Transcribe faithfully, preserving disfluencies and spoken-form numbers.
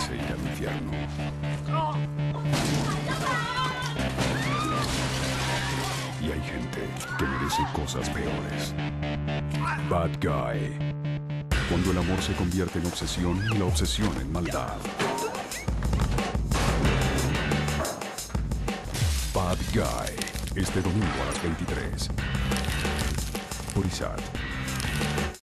merece ir al infierno. Y hay gente que merece cosas peores. Bad Guy. Cuando el amor se convierte en obsesión y la obsesión en maldad. Bad Guy. Este domingo a las veintitrés. Por I S A T.